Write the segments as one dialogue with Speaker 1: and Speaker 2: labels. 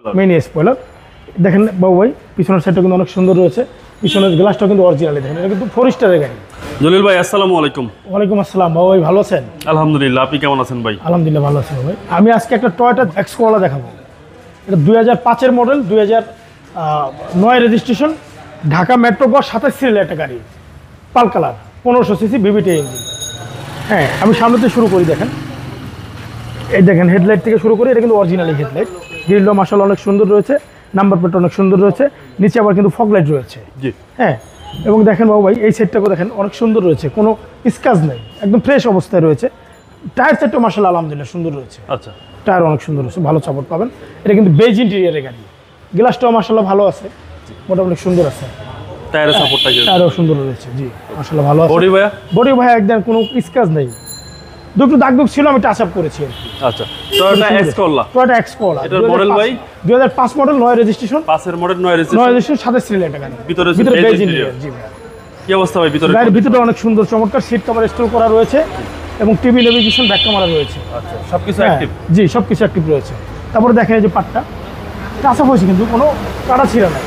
Speaker 1: Mini spoiler দেখেন বাবু ভাই, পিছনের সাইডটা কিন্তু অনেক সুন্দর রয়েছে, পিছনের গ্লাসটা কিন্তু অরিজিনালি দেখেন, এটা কিন্তু 4 স্টারের গাড়ি।
Speaker 2: জলিল ভাই আসসালামু আলাইকুম।
Speaker 1: ওয়ালাইকুম আসসালাম বাবু ভাই, ভালো আছেন?
Speaker 2: আলহামদুলিল্লাহ, আপনি কেমন আছেন ভাই?
Speaker 1: আলহামদুলিল্লাহ ভালো আছেন ভাই। আমি আজকে একটা টয়োটা এক্সকোলা দেখাবো। এটা 2005-এর মডেল, 2009 রেজিস্ট্রেশন, ঢাকা মেট্রো গ 27 সিরিয়াল একটা গাড়ি, pearl colour, 1500 CC VVT engine. হ্যাঁ, আমি সামনে থেকে শুরু করি। দেখেন এই দেখেন হেডলাইট থেকে শুরু করি, এটা কিন্তু অরিজিনালি হেডলাইট। গ্রিলটা মাশাআল্লাহ অনেক সুন্দর রয়েছে, নাম্বার প্লেট অনেক সুন্দর রয়েছে, নিচে আবার কিন্তু ফগ লাইট রয়েছে।
Speaker 2: জি
Speaker 1: হ্যাঁ, এবং দেখেন বাবু ভাই এই সেটটাকে দেখেন অনেক সুন্দর রয়েছে, কোনো স্ক্র্যাচ নেই, একদম ফ্রেশ অবস্থায় রয়েছে। টায়ার সেটটা মাশাআল্লাহ আলহামদুলিল্লাহ সুন্দর রয়েছে।
Speaker 2: আচ্ছা,
Speaker 1: টায়ার অনেক সুন্দর রয়েছে, ভালো সাপোর্ট পাবেন। এটা কিন্তু বেজ ইন্টেরিয়ারের গাড়ি, গ্লাসটাও মাশাআল্লাহ ভালো আছে, মোটামুটি সুন্দর আছে।
Speaker 2: টায়ারের সাপোর্টটা কি?
Speaker 1: টায়ারও সুন্দর রয়েছে, জি মাশাআল্লাহ ভালো আছে।
Speaker 2: বডি ভাইয়া?
Speaker 1: বডি ভাই একদম কোনো স্ক্র্যাচ নেই, দুটো দাগ দুগ ছিল, আমি টাচ আপ করেছি আর কি।
Speaker 2: আচ্ছা, টয়োটা এক্সকোলা।
Speaker 1: টয়োটা এক্সকোলা,
Speaker 2: এটার মডেল ভাই
Speaker 1: 2005 মডেল, 9 রেজিস্ট্রেশন।
Speaker 2: 5 এর মডেল, 9
Speaker 1: রেজিস্ট্রেশন, 27 সিরিয়াল একটা গাড়ি।
Speaker 2: ভিতরে
Speaker 1: বেজ ইন্টেরিয়ার, জি ভাই।
Speaker 2: কি অবস্থা ভাই ভিতরে?
Speaker 1: গাড়ির ভিতরটা অনেক সুন্দর, চমৎকার সিট কভার ইনস্টল করা রয়েছে এবং টিভি নেভিগেশন, ব্যাক ক্যামেরা রয়েছে।
Speaker 2: আচ্ছা, সবকিছু অ্যাক্টিভ?
Speaker 1: জি, সবকিছু অ্যাক্টিভ রয়েছে। তারপরে দেখেন এই যে পাটটা টাচ আপ হয়েছে, কিন্তু কোনো কাটা ছিল না।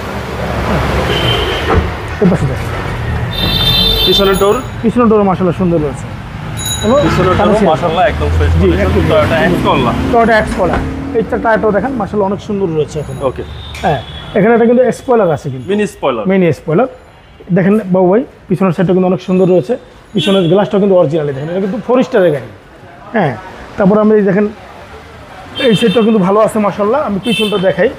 Speaker 1: এপাশে দেখেন
Speaker 2: পিছনের ডোর?
Speaker 1: পিছনের ডোর মাশাআল্লাহ সুন্দর রয়েছে, এবং
Speaker 2: পিছনের ডোর মাশাআল্লাহ একদম ফ্রেশ।
Speaker 1: জি,
Speaker 2: টয়োটা এক্সকোলা।
Speaker 1: টয়োটা এক্সকোলা, এইটা টায়ারটাও দেখেন মাশাআল্লাহ অনেক সুন্দর রয়েছে এখন।
Speaker 2: ওকে,
Speaker 1: হ্যাঁ, এখানে একটা কিন্তু স্পয়লার আছে, কিন্তু
Speaker 2: মিনি স্পয়লার।
Speaker 1: মিনি স্পয়লার দেখেন বাবু ভাই, পিছনের সাইডটা কিন্তু অনেক সুন্দর রয়েছে, পিছনের গ্লাসটাও কিন্তু অরিজিনালি দেখেন, এটা কিন্তু 4 স্টারের গাড়ি। হ্যাঁ, তারপর আমি দেখেন এই সাইডটাও কিন্তু ভালো আছে মাশাআল্লাহ। আমি পিছনটা দেখাই,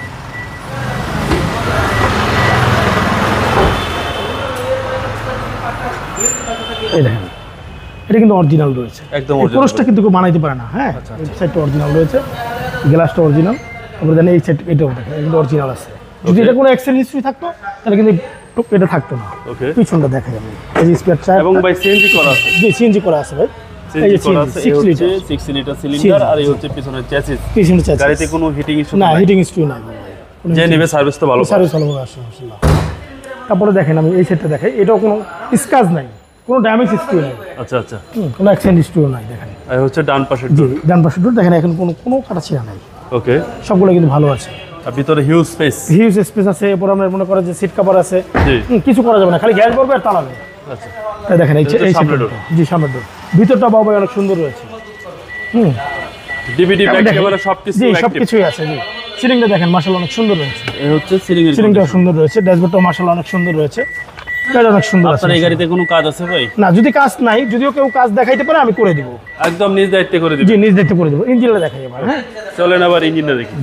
Speaker 1: এই দেখেন এটা কিন্তু অরিজিনাল রয়েছে,
Speaker 2: একদম
Speaker 1: এই ক্রসটা কিন্তু কেউ বানাইতে পারে না। হ্যাঁ, এই সাইডটা অরিজিনাল রয়েছে, গ্লাসটা অরিজিনাল। তারপরে জানেন এই সাইড এটাও দেখেন, এটা কিন্তু অরিজিনাল আছে। যদি এটা কোনো অ্যাক্সিডেন্ট হিস্ট্রি থাকতো তাহলে কিন্তু এটা থাকতো না।
Speaker 2: ওকে,
Speaker 1: পিছনটা দেখাই আমি, এই যে স্পেয়ার টায়ার,
Speaker 2: এবং ভাই সিএনজি করা আছে?
Speaker 1: জি, সিএনজি করা আছে ভাই। এই যে সিএনজি 6 লিটার,
Speaker 2: 6 লিটার সিলিন্ডার, আর এই হচ্ছে পিছনের চ্যাসিস।
Speaker 1: পিছনের চাচা
Speaker 2: গাড়িতে কোনো হিটিং ইস্যু
Speaker 1: না,
Speaker 2: নাই?
Speaker 1: হিটিং ইস্যু নাই ভাই।
Speaker 2: যে নেবে সার্ভিস তো ভালো পাবে।
Speaker 1: সার্ভিস ভালো আসে মাশাআল্লাহ। তারপরে দেখেন আমি এই সেটটা দেখাই, এটাও কোনো স্ক্র্যাচ নাই, কোনো ড্যামেজ হিস্ট্রি নাই,
Speaker 2: আচ্ছা আচ্ছা,
Speaker 1: কোনো অ্যাক্সিডেন্ট হিস্ট্রিও নাই। দেখেন
Speaker 2: আর হচ্ছে ডান পাশের
Speaker 1: জি,
Speaker 2: ডোর।
Speaker 1: ডান পাশের ডোর দেখেন, এখন কোনো কাটা ছিঁড়া নাই,
Speaker 2: ওকে,
Speaker 1: সবগুলো কিন্তু ভালো আছে।
Speaker 2: আর ভিতরে হিউজ স্পেস।
Speaker 1: হিউজ স্পেস আছে। এরপর আমরা মনে করেন যে সিট কভার আছে,
Speaker 2: জি,
Speaker 1: কিছু করা যাবে না, খালি গ্যাস ভরবে আর তালাবে।
Speaker 2: আচ্ছা,
Speaker 1: তাই দেখেন এই
Speaker 2: এটা
Speaker 1: এই
Speaker 2: সামনের
Speaker 1: সেটটা, জি সামনের ডোর, ভিতরটা বাবা অনেক সুন্দর রয়েছে।
Speaker 2: ডিভিডি ব্যাক
Speaker 1: দেখেন,
Speaker 2: ক্যামেরা সবকিছু
Speaker 1: জি
Speaker 2: অ্যাক্টিভ।
Speaker 1: সবকিছুই আছে। জি, সিলিংটা দেখেন মাশাআল্লাহ অনেক সুন্দর রয়েছে,
Speaker 2: এই হচ্ছে সিলিং এর
Speaker 1: সিলিংটাও
Speaker 2: condition।
Speaker 1: সুন্দর রয়েছে, ড্যাশবোর্ডটাও মাশাআল্লাহ অনেক সুন্দর রয়েছে, এটা অনেক সুন্দর আছে।
Speaker 2: আপনার এই গাড়িতে কোনো কাজ আছে ভাই?
Speaker 1: না, যদি কাজ নাই, যদিও কেউ কাজ দেখাইতে পারে আমি করে দিব,
Speaker 2: একদম নিজ দায়িত্বে করে
Speaker 1: জি
Speaker 2: দিবেন?
Speaker 1: নিজ দেখতে করে দেবো। ইঞ্জিনটা দেখাই এবার। হ্যাঁ,
Speaker 2: চলেন আবার ইঞ্জিনটা দেখি।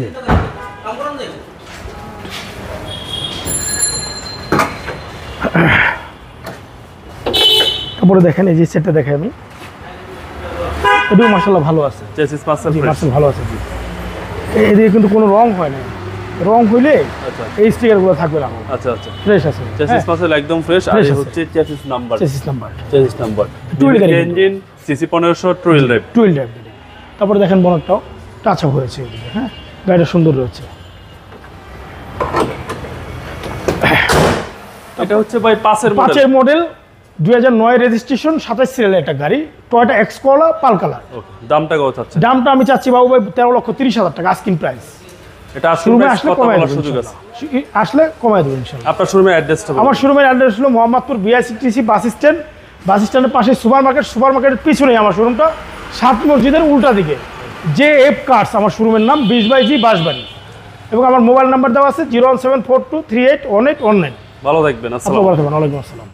Speaker 1: তারপরে দেখেন এই যে সেটটা দেখাই আমি, এটাও মাশাআল্লাহ ভালো আছে,
Speaker 2: চ্যাসিস পার্সেল
Speaker 1: জি
Speaker 2: ফ্রেশ।
Speaker 1: মাশাআল্লাহ ভালো আছে। জি, এদিকে কিন্তু কোনো রং হয় না, রং হইলে
Speaker 2: আচ্ছা
Speaker 1: এই স্টিকারগুলো থাকবে না,
Speaker 2: আচ্ছা আচ্ছা,
Speaker 1: ফ্রেশ আছে।
Speaker 2: চ্যাসিস পার্সেল একদম ফ্রেশ। আর
Speaker 1: Fresh
Speaker 2: এই
Speaker 1: আছে।
Speaker 2: হচ্ছে chassis number.
Speaker 1: Chassis number,
Speaker 2: chassis number,
Speaker 1: Twin গাড়ি।
Speaker 2: ইঞ্জিন, সিসি 1500, টুইল ড্রাইভ।
Speaker 1: টুইল ড্রাইভ। তারপরে দেখেন বনেটটাও টাচ আপ হয়েছে এদিকে। হ্যাঁ, গাড়িটা সুন্দর রয়েছে।
Speaker 2: এটা হচ্ছে ভাই 5 এর মডেল।
Speaker 1: 5-এর মডেল, 2009 রেজিস্ট্রেশন, 27 সিরিয়াল একটা গাড়ি, টয়োটা এক্সকোলা, পাল কালার।
Speaker 2: ওকে, দামটা কত চাচ্ছেন?
Speaker 1: দামটা আমি চাচ্ছি বাবু ভাই 13,30,000 টাকা আস্কিং প্রাইস।
Speaker 2: এটা আসলে
Speaker 1: শোরুমে আসলে
Speaker 2: কত
Speaker 1: কমায়
Speaker 2: বলার
Speaker 1: দেবো
Speaker 2: সুযোগ আছে?
Speaker 1: ইনশাআল্লাহ। আসলে কমায় দেবো ইনশাআল্লাহ।
Speaker 2: আপনার শোরুমের অ্যাড্রেসটা বলুন।
Speaker 1: আমার শোরুমের অ্যাড্রেস হলো মোহাম্মদপুর বিআইসিটিসি বাস স্ট্যান্ড, বাস স্ট্যান্ডের পাশে সুপার মার্কেট, সুপার মার্কেটের পিছনেই আমার শোরুমটা, 7 মসজিদের উল্টা দিকে। জে এফ কার্স আমার শোরুমের নাম, 20/জি বাঁশবাড়ি। এবং আমার মোবাইল নাম্বার দেওয়া আছে 01742381819।
Speaker 2: ভালো থাকবেন, আসসালাম।
Speaker 1: আপনার ভালো থাকবেন, ওয়ালাইকুম আসসালাম।